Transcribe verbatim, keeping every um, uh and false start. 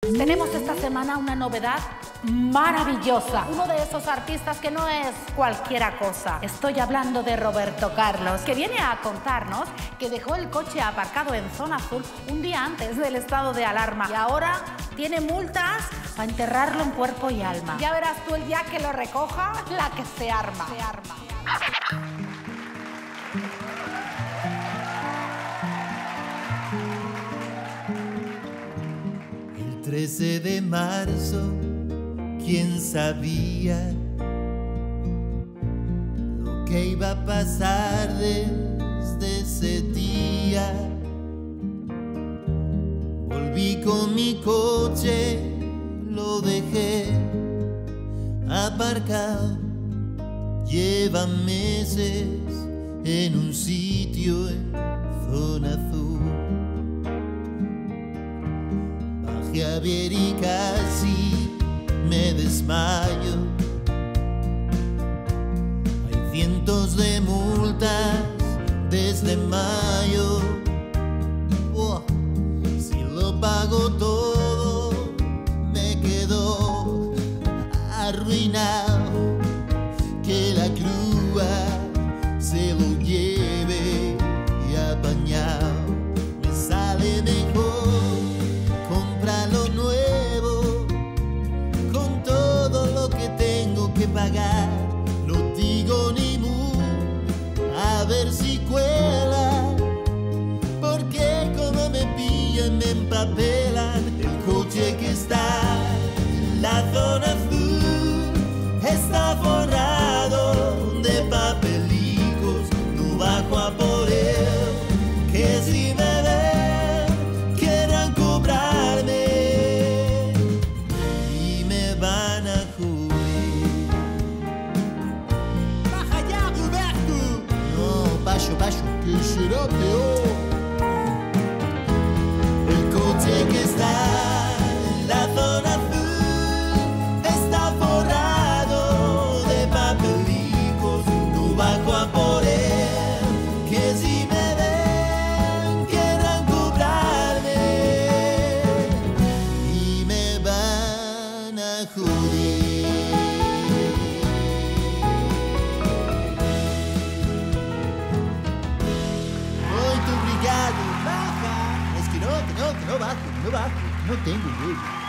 Tenemos esta semana una novedad maravillosa. Uno de esos artistas que no es cualquiera cosa. Estoy hablando de Roberto Carlos, que viene a contarnos que dejó el coche aparcado en zona azul un día antes del estado de alarma y ahora tiene multas para enterrarlo en cuerpo y alma. Ya verás tú el día que lo recoja, la que se arma. Se arma. trece de marzo, ¿quién sabía lo que iba a pasar desde ese día? Volví con mi coche, lo dejé aparcado. Lleva meses en un sitio en zona azul. A ver y casi me desmayo. Hay cientos de multas desde mayo. Oh, si lo pago todo, me quedo arruinado. Que la grúa se lo lleve y apañado. Me sale mejor lo nuevo, con todo lo que tengo que pagar. No digo ni mu, a ver si cuela, porque como me pillan me empapelan. El coche que está en la zona azul está forrado de papelicos. No bajo a por él, que si me baixo, que será peor. El coche que está en la zona azul está forrado de papelicos. No bajo a por él, que si me ven quieran cobrarme y me van a joder. Baja. Es que no, que no, que no bajo, que no bajo, no tengo huevo.